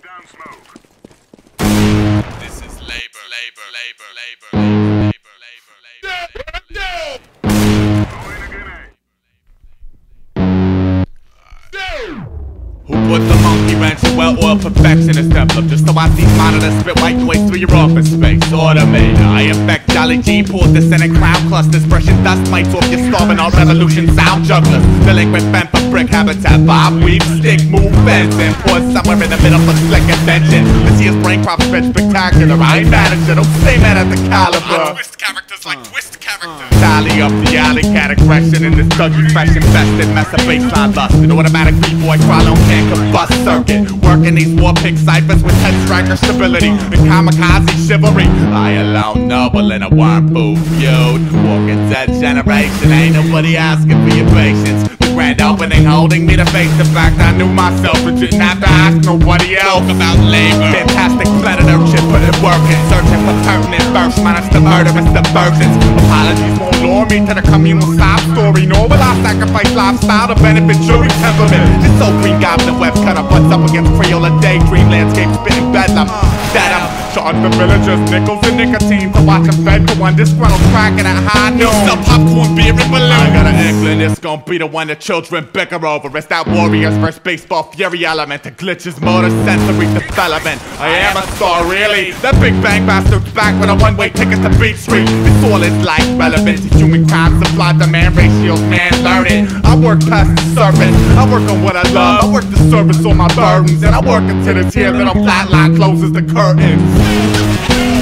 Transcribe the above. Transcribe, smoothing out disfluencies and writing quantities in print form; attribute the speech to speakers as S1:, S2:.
S1: This is labor. Who put the monkey wrench in well-oiled perfectionist emblem just to watch these monitors spit white noise through your office space? Automator, I infect Jolly G, pulls descending cloud clusters, brushing dust mites off your starving all revolution sound jugglers. Delinquent bent for brick habitat, bob, weave, stick, move, fence, and pause somewhere in the middle for slick invention. This year's brain crop spit spectacular. I ain't manager, don't say mad at the caliber. I twist characters like twist characters. Tally up the alley cat aggression in this Dougie fresh infested mess of baseline lust. An automatic B-boy crawling on can combust circuit. Working these war pick ciphers with head striker stability and kamikaze chivalry. I alone noble in a worm-proof feud. Walking dead generation, ain't nobody asking for your patience. The grand opening holding me to face the fact I knew myself and didn't have to ask nobody else. Talk about labor. Fantastic predator shit, put it working. Searching for pertinent verse, minus the murderous diversions. Apologies won't lure me to the communal sob story, nor will I sacrifice lifestyle to benefit jury temperament. This old green goblin web cut up butts up against Crayola daydream landscape spitting bedlam. That I'm charged the villagers nickels and nicotine to watch them fed for one disgruntled cracking at high noon. Some popcorn, beer, and balloon. I got an inkling it's gonna be the one that children bicker over. It's that Warriors vs baseball fury element, the glitches, motor, sensory development. I am a star, really. That Big Bang bastard's back with a one-way ticket to Beach Street. This all is life relevant to human crime, supply demand ratios, man learning. I work past the surface, I work on what I love, I work the service on my burdens, and I work until it's here that I'm flatline closes the curtains.